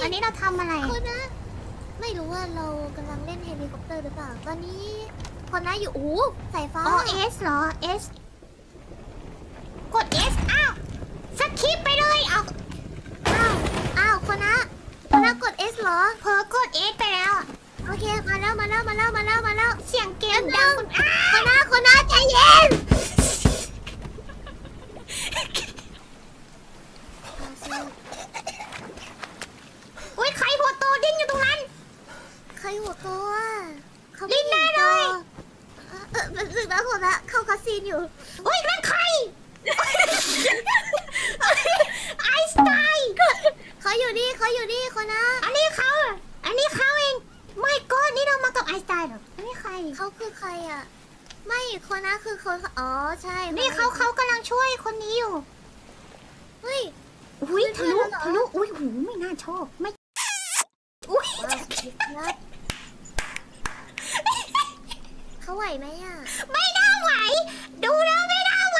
อันนี้เราทำอะไรคนนะไม่รู้ว่าเรากำลังเล่นเฮลิคอปเตอร์หรือเปล่าตอนนี้คนนะอยู่สายฟ้า S เหรอ S กด S อ้าวสคิปไปเลยอ้าวคนนะกด S เหรอเผลอกด S ไปแล้วโอเคมาแล้วเสียงเกมดังคนนะใจเย็นอุ้ยใครหัวโตดิ้นอยู่ตรงนั้นใครหัวโตดิ้นแน่เลยสึกนะคนนะเข้าคาซีนอยู่อุ้ยนั่นใครไอสไตล์เขาอยู่นี่คนนะอันนี้เขาเองไม่ก็นี่เรามากับไอสไตล์เหรออันนี้ใครเขาคือใครอ่ะไม่คนนะคือคนใช่นี่เขากำลังช่วยคนนี้อยู่เฮ้ยอุ้ยทะลุอุ้ยหูไม่น่าชอบไม่อุ้ยเขาไหวไหมอ่ะไม่น่าไหวดูแล้วไม่น่าไหว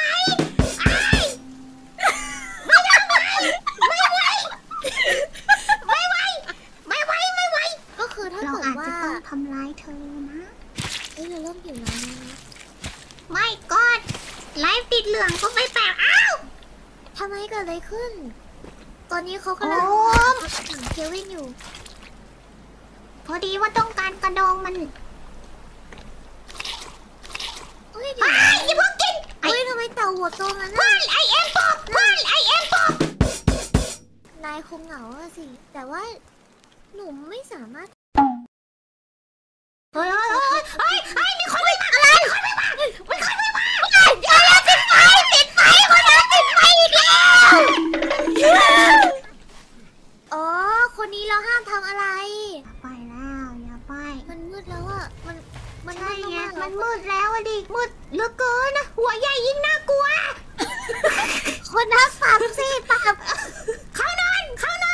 ไม่ไหวก็คือถ้าเกิดว่าเราอาจจะต้องทำร้ายเธอนะเราเริ่มหิวน้ำไม่กอดไลฟ์ติดเหลืองก็ไม่แปลกทำไมเกิดอะไรขึ้นตอนนี้เขากำลังสั่งเควินอยู่พอดีว่าต้องการกระดองมันอย่าเพิ่งกินทำไมเต่าหัวโตงั้นเพื่อนไอเอ็มบอกนายคงเหงาสิแต่ว่าหนูไม่สามารถเฮ้ยมีคนไม่มาอะไรมีคนไม่มาอย่าปิดไฟคนนั้นปิดไฟอีกแล้วคนนี้เราห้ามทำอะไรไปแล้วอย่าไปมันมืดแล้วอ่ะมันใช่ไงมันมืดแล้วอะดิมืดเหลือเกินนะหัวใหญ่ยิ่งน่ากลัวคนนับปรับสิปรับเขานอน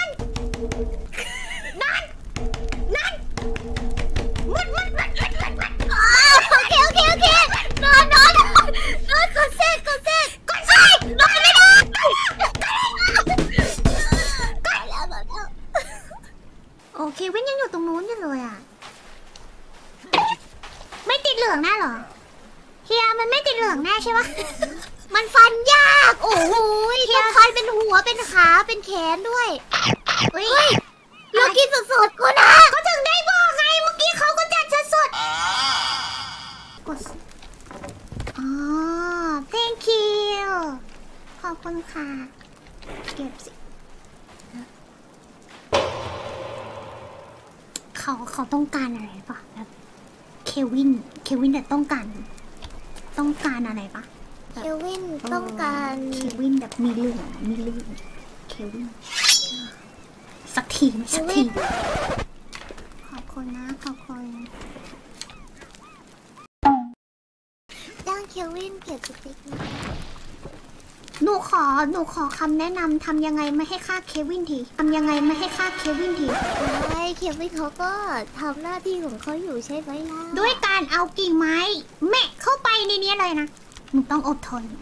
มืดโอเคนอนกดเซ็ตนอนไม่ได้โอเควินยังอยู่ตรงนู้นอยู่เลยอ่ะไม่ติดเหลืองแน่หรอเฮียมันไม่ติดเหลืองแน่ใช่ปะมันฟันยากโอ้โหต้องฟันเป็นหัวเป็นขาเป็นแขนด้วยเฮ้ยเรากินสดๆกูนะก็ถึงได้บอกไงเมื่อกี้เขาก็จัดสดกดthank you ขอบคุณค่ะเก็บสิเขาต้องการอะไรปะแบบเควินแต่ต้องการอะไรปะเควินต้องการเควินแบบมีเรื่องเควินสักทีขอบคุณนะขอบคุณจ้างเควินเก็บสติ๊กนะหนูขอคำแนะนำทำยังไงไม่ให้ฆ่าเควินทีใช่เควินเขาก็ทำหน้าที่ของเขาอยู่ใช่ไหมล่ะด้วยการเอากิ่งไม้แมะเข้าไปในนี้เลยนะหนูต้องอดทน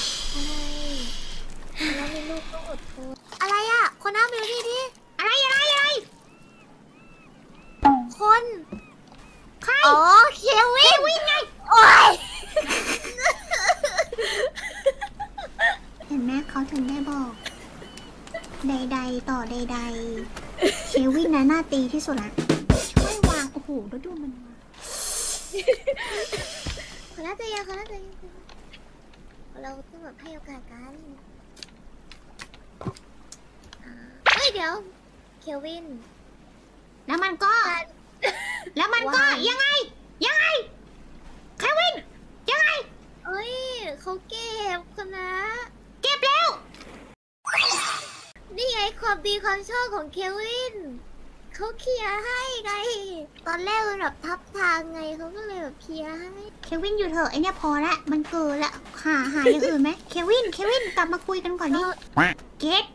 แล้วมีลูกต้องอดทนอะไรอ่ะคนน้ามาดูดิอะไรคนใครเควินไงโอ้ยเห็นไหมเขาถึงได้บอกใดๆต่อใดๆเควินน่ะหน้าตีที่สุดละช่วยวางโอ้โหแล้วดูมันคนน่าจะยังเราต้องแบบให้โอกาสกันเฮ้ยเดี๋ยวเควินแล้วมันก็ยังไงเควินยังไงเอ้ยเขาเก็บคนนะเก็บแล้วนี่ไงความดีความชอบของเควินเขาเคลียร์ให้ไงตอนแรกมันแบบทับทางไงเขาก็เลยแบบเคลียร์ให้เควินอยู่เถอะไอเนี่ยพอละมันเกินละหาอย่างอื่นไหมเควินกลับมาคุยกันก่อนนี่เกต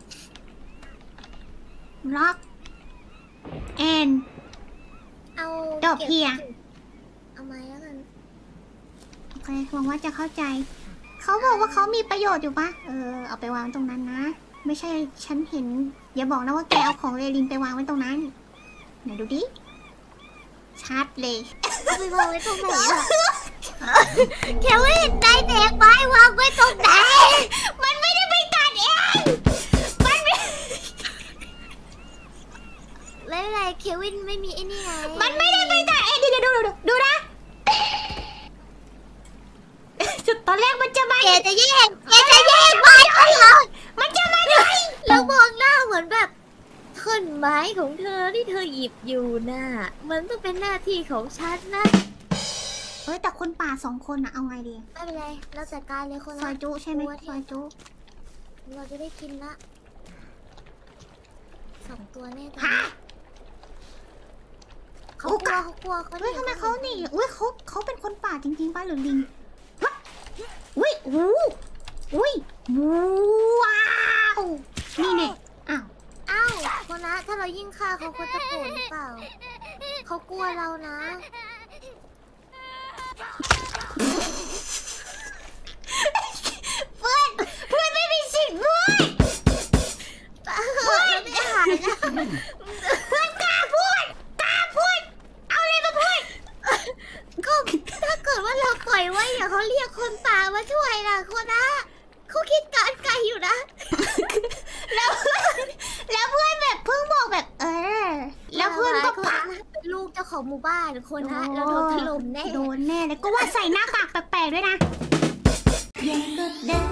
ล็อกแอนดอกเพียเอาไม้แล้วกันโอเคหวังว่าจะเข้าใจเขาบอกว่าเขามีประโยชน์อยู่ปะเอาไปวางตรงนั้นนะไม่ใช่ฉันเห็นอย่าบอกนะว่าแกเอาของเรลินไปวางไว้ตรงนั้นไหนดูดิชัดเลยเอาไปวางไว้ตรงไหนอะเควินได้แดกไม้วางไว้ตรงไหนมันไม่ได้ไปตัดเองมันไม่เป็นไรเควินไม่มีไอ้นี่ไงมันไม่ได้ไปตัดเองเดี๋ยวดูนะจุดตอนแรกมันจะมาแกจะแยกไม้กันเหรอมันจะมาได้แล้วมองหน้าเหมือนแบบท่อนไม้ของเธอที่เธอหยิบอยู่น่ะมันต้องเป็นหน้าที่ของฉันนะเฮ้ยแต่คนป่า2 คนอะเอาไงดีไม่เป็นไรเราจัดการเลยคนซอยจุใช่ไหมซอยจุเราจะได้กินละ2 ตัวแน่ตอนฮะนี้เขากลัวเขาเฮ้ยทำไมเขาหนีอุ้ยเขาเป็นคนป่าจริงๆป่ะหรือลิงวะอุ้ยอุ้ยว้าวนี่เนี่ยอ้าวคนนะถ้าเรายิ่งฆ่าเขาจะโกรธหรือเปล่าเขากลัวเรานะเพื่อนไม่มีสิทธิ์ด้วยเพื่อนไม่หายนะเพื่อนกล้าพูดเอาเลยมาพูดก็ถ้าเกิดว่าเราปล่อยไว้อย่าเขาเรียกคนป่ามาช่วยนะคนนะเขาคิดการไกลอยู่นะแล้วเพื่อนแบบเพิ่งบอกแบบแล้วเพื่อนก็ปะเป็นลูกเจ้าของหมู่บ้านคนนะเราโดนถล่มแน่โดนแน่เลยก็ว่าใส่หน้ากากแปลกๆด้วยนะยังก็ได้